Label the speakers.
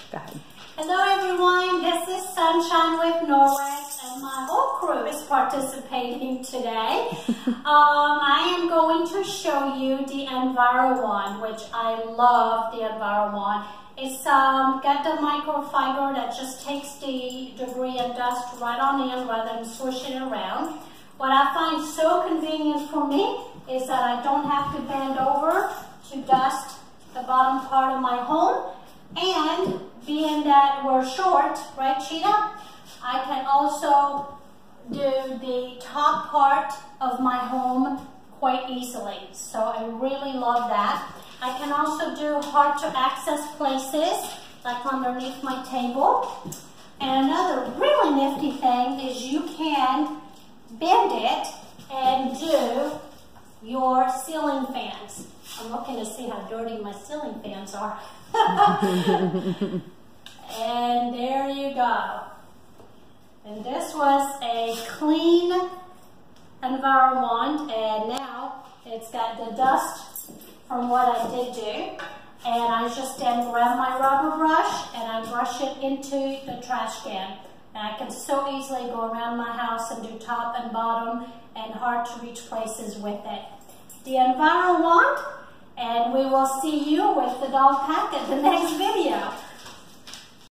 Speaker 1: Go ahead.
Speaker 2: Hello everyone, this is Sunshine with Norwex and my whole crew is participating today. I am going to show you the Envirowand, which I love the Envirowand. It's got the microfiber that just takes the debris and dust right on in rather than swishing it around. What I find so convenient for me is that I don't have to bend over to dust the bottom part of my home. And being that we're short, right Cheetah, I can also do the top part of my home quite easily. So I really love that. I can also do hard to access places, like underneath my table. And another really nifty thing is you can bend it and do your ceiling fans. I'm looking to see how dirty my ceiling fans are. And there you go. And this was a clean Envirowand, and now it's got the dust from what I did do. And I just then grab my rubber brush and I brush it into the trash can. And I can so easily go around my house and do top and bottom and hard to reach places with it. The Envirowand, and we will see you with the doll pack at the next video.